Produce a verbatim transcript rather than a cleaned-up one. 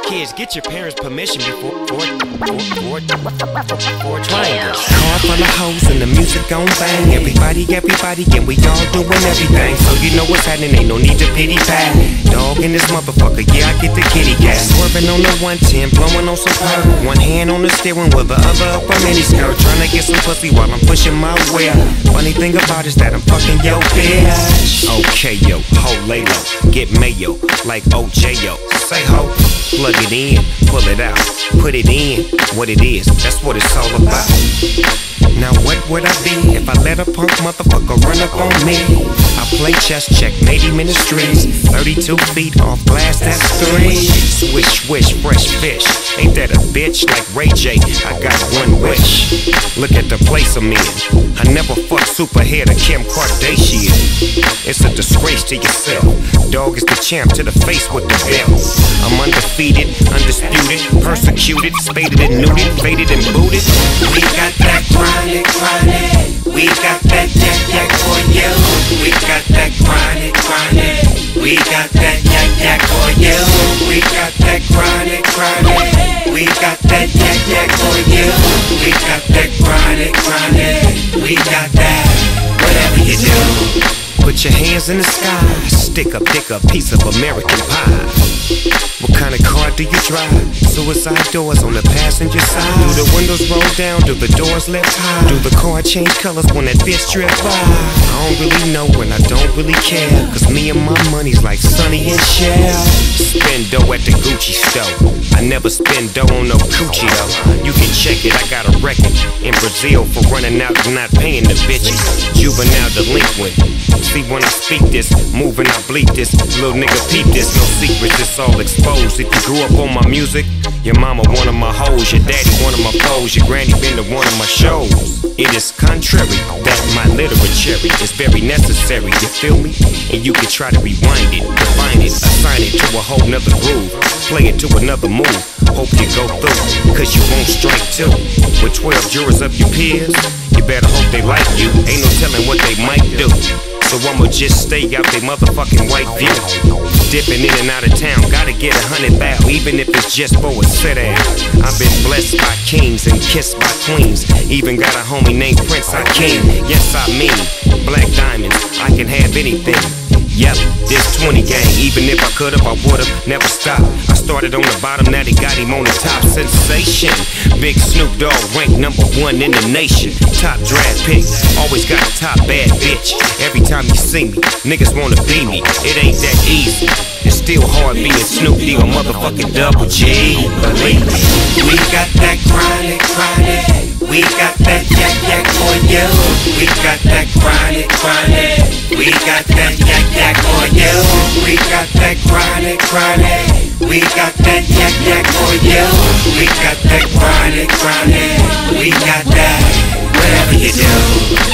Kids, get your parents' permission before before, before, before trying this. Car full of hoes and the music gon' bang. Everybody, everybody, and we all doing everything. So you know what's happening, ain't no need to pity pat. Dog in this motherfucker, yeah, I get the kitty cat. Swerving on the one ten, blowing on some perk. One hand on the steering with the other up a mini skirt. Trying to get some pussy while I'm pushing my way. Funny thing about it is that I'm fucking yo bitch. Okay, yo, ho, lay low, get mayo, like O J, yo. Say ho, plug it in, pull it out, put it in, what it is, that's what it's all about. Now what would I be if I let a punk motherfucker run up on me? I play chess, checkmate him in the streets. Thirty-two feet off glass, that's three. Swish, swish, fresh fish. Ain't that a bitch like Ray J? I got one wish. Look at the place I'm in. I never fucked Superhead or Kim Kardashian. It's a disgrace to yourself. Dog is the champ to the face with the belt. I'm undefeated, undisputed, persecuted, spaded and neutered, faded and booted. We got that chronic, chronic. We got that yak yak for you. We got that chronic, chronic. We got that yak yak for you. We got that chronic, chronic. We got that yak yak for you. We got that chronic, chronic. We got that, whatever you do. Put your hands in the sky, stick up, dick a piece of American pie. What kind of car do you drive? Suicide doors on the passenger side. Do the windows roll down? Do the doors lift high? Do the car change colors when that bitch drip by? I don't really know and I don't really care, cause me and my money's like Sonny and Cher. Spend dough at the Gucci store. I never spend dough on no coochie though. You can check it, I got a record in Brazil for running out and not paying the bitches. Juvenile delinquent. See when I speak this, moving I bleep this. Little nigga peep this, no secrets, it's all exposed. If you grew up on my music, your mama one of my hoes, your daddy one of my foes, your granny been to one of my shows. It is contrary that my literature is very necessary, you feel me? And you can try to rewind it, define it, assign it to a whole nother groove, play it to another move. Hope you go through, cause you won't strike two. With twelve jurors of your peers, you better hope they like you. Ain't no telling what they might do. So I'ma just stay out they motherfucking white view. Dipping in and out of town, gotta get a hundred bow, even if it's just for a sit down. I've been blessed by kings and kissed by queens. Even got a homie named Prince Hakeem. Yes, I mean, black diamonds, I can have anything. Yep, this twenty gang, even if I could've, I would've never stopped. I started on the bottom, now they got him on the top. Sensation, Big Snoop Dogg ranked number one in the nation. Top draft pick, always got a top bad bitch. Every time you see me, niggas wanna be me. It ain't that easy, it's still hard being Snoop D or motherfucking Double G. Believe me, we got that chronic, chronic. We got that yak yak for you. We got that chronic, chronic. We got that yak yak for you. We got that chronic, chronic. We got that yak yak for you. We got that chronic, chronic. We got that, whatever you do.